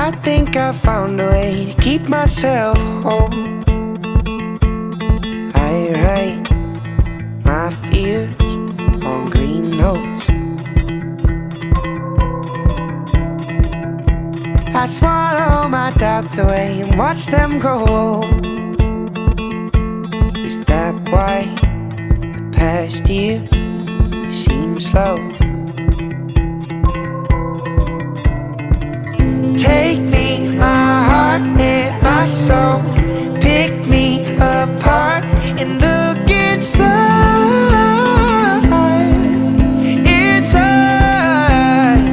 I think I found a way to keep myself whole. I write my fears on green notes. I swallow my doubts away and watch them grow old. Is that why the past year seems slow? Take me, my heart and my soul. Pick me apart and look inside. Inside.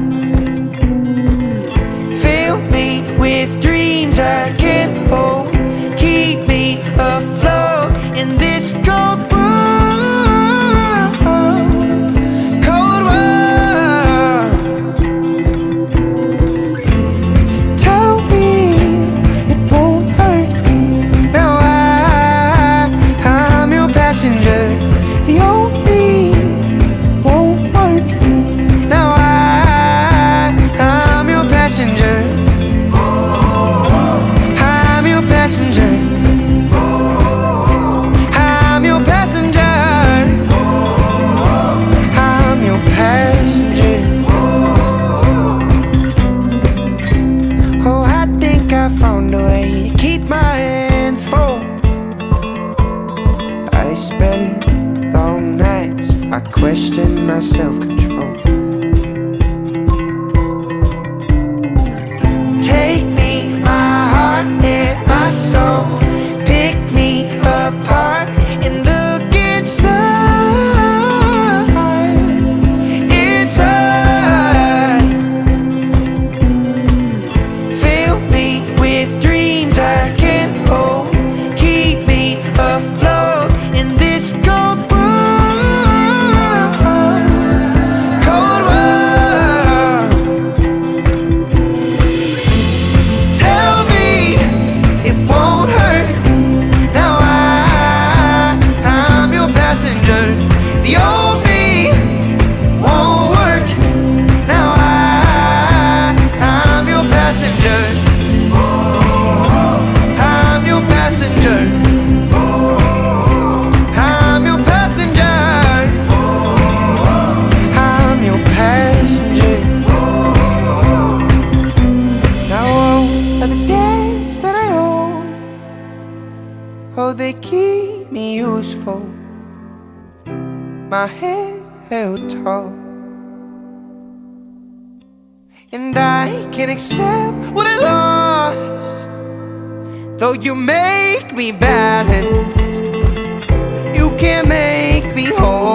Fill me with dreams I can't hold. Keep me afloat in this cold world. Cold world. Tell me it won't hurt. Now I'm your passenger. The old me won't work. Now I'm your passenger. I'm your passenger. I'm your passenger. I'm your passenger. Oh, I think I found a way to keep my hands full. I spend long nights, I question my self-control. Take me, my heart and my soul. Pick me apart and look inside. Inside. Fill me with dreams I can't hold. Keep me afloat in this cold world. Cold world. Tell me it won't hurt. Now I'm your passenger. The old me won't work. Now I'm your passenger. I'm your passenger. I'm your passenger. I'm your passenger. Now all of the days that I owe, oh, they keep me useful. My head held tall, and I can accept what I lost. Though you make me balanced, you can't make me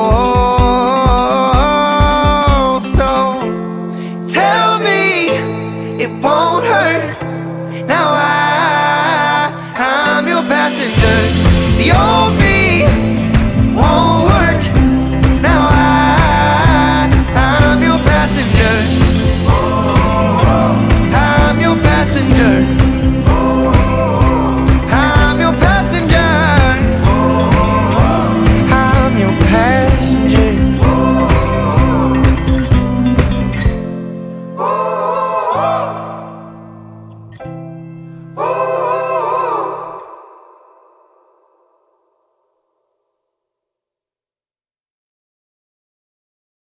whole. So tell me it won't hurt. Now I'm your passenger. The